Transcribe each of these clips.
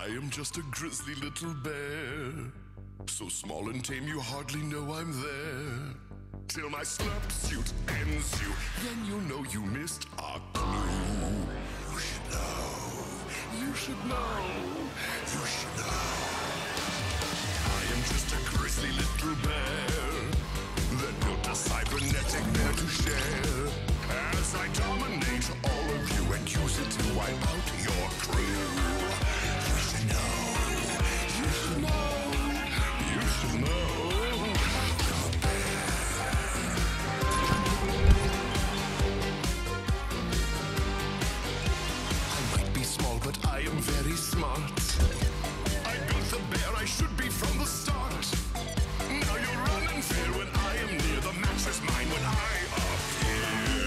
I am just a grizzly little bear, so small and tame you hardly know I'm there. Till my slurp suit ends you, then you'll know you missed a clue. You should know, you should know, you should know. I am just a grizzly little bear that built a cybernetic bear to share. As I dominate all of you and use it to wipe out your crew. You should know, you should know, you should know. I might be small, but I am very smart. I built the bear I should be from the start. Now you run and fear when I am near. The match is mine when I appear.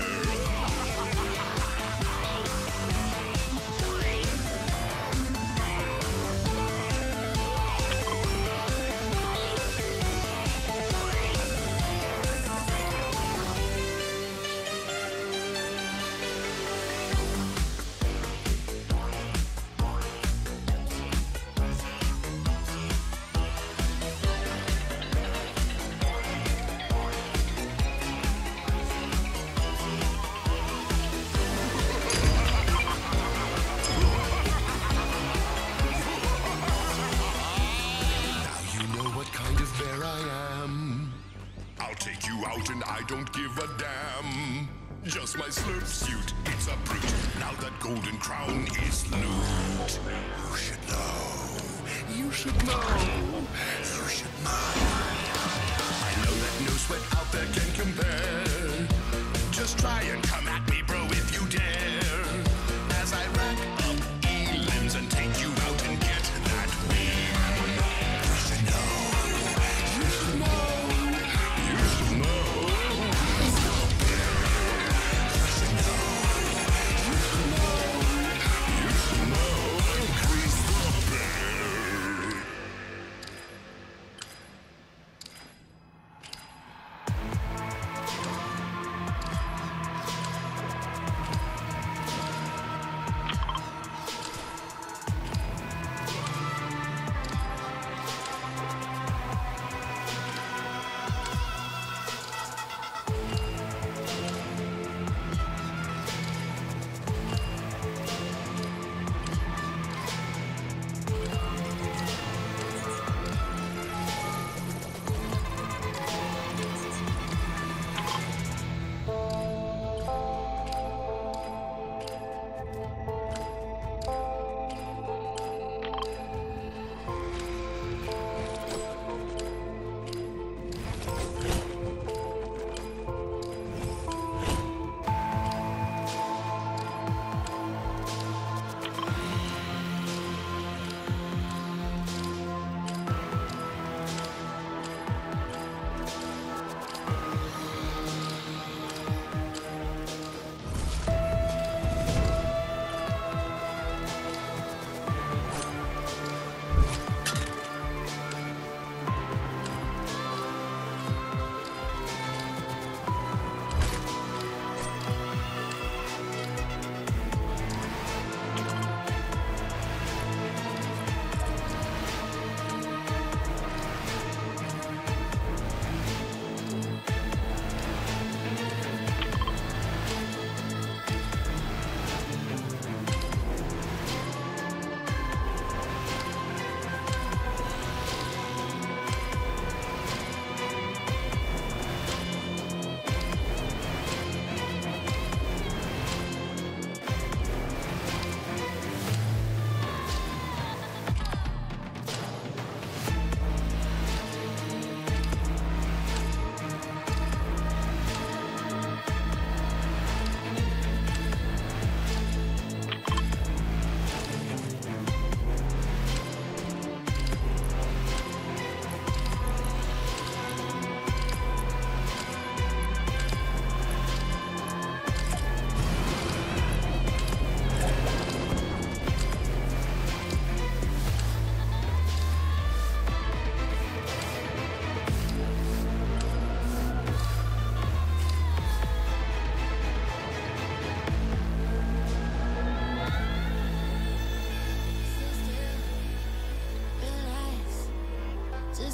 Don't give a damn. Just my slurp suit, it's a brute. Now that golden crown is loot. You should know, you should know, you should know. I know that no sweat out there can compare. Just try and come at me, bro, if you dare. As I rack up E-limbs and take you out and get that win. You should know, you should know, you should know.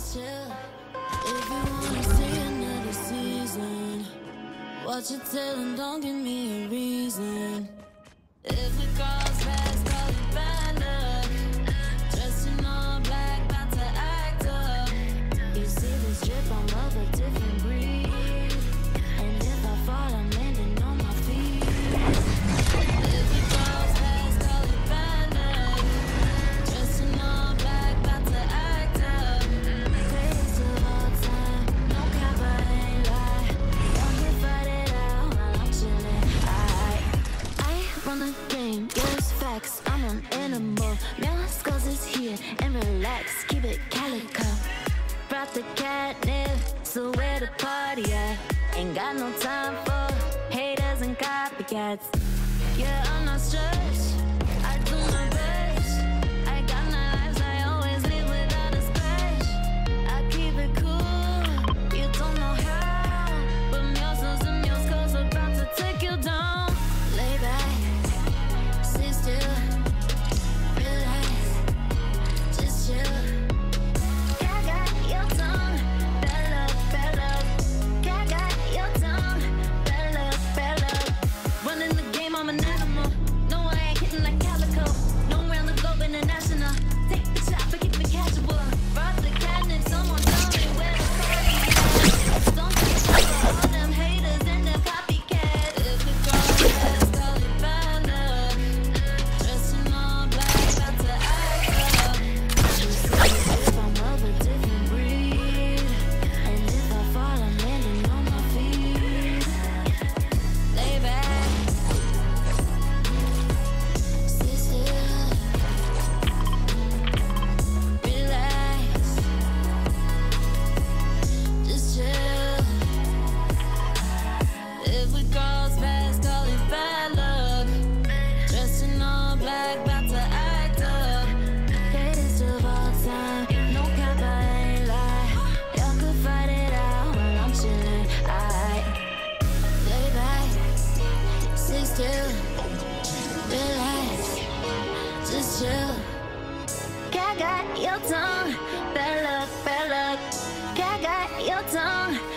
chill. If you wanna see another season, watch your tail and don't give me a reason. If we cross paths, call it bad luck. Dressed in all black, about to act up. You see this drip, I'm of a different breed. And if I fall, I'm landing on my feet. If we cross paths, call it bad luck. Dressed in all black, about to act up. Greatest of all time, no cap, I ain't lie. Y'all can fight it out while I'm chillin'. I run the game, yes, facts, I'm an animal. Now skulls is here and relax, keep it calico. Brought the catnip, so where the party at? Ain't got no time for haters and copycats. Yeah, I'm not stressed, I do my best. I got knives, I always live without a scratch. I keep it cool, you don't know how. But meus and meus cause about to take you down. Lay back, sit still, relax, just chill. Gaga your tongue, bad luck, bad luck. Gaga your tongue, bad luck, bad luck. Running the game, I'm an animal. No, I ain't hitting like calico. No round the globe international. Take the shot, but keep it casual. Brought the catnip, someone tell me where the party is. Don't take over all them haters and them copycats. If we cross paths, call it bad luck. Dressed in all black, about to act up. You see this if I'm of a different breed. And if I fall, I'm landing on my feet. Lay back, sit still, relax, just chill. If we cross paths, call it bad luck. Dressed in all black, about to act up. Greatest of all time, no cap, I ain't lie. Y'all could fight it out while I'm chillin'. I lay back, sit still, relax, just chill. Gaga your tongue, bad luck, bad luck. Gaga your tongue,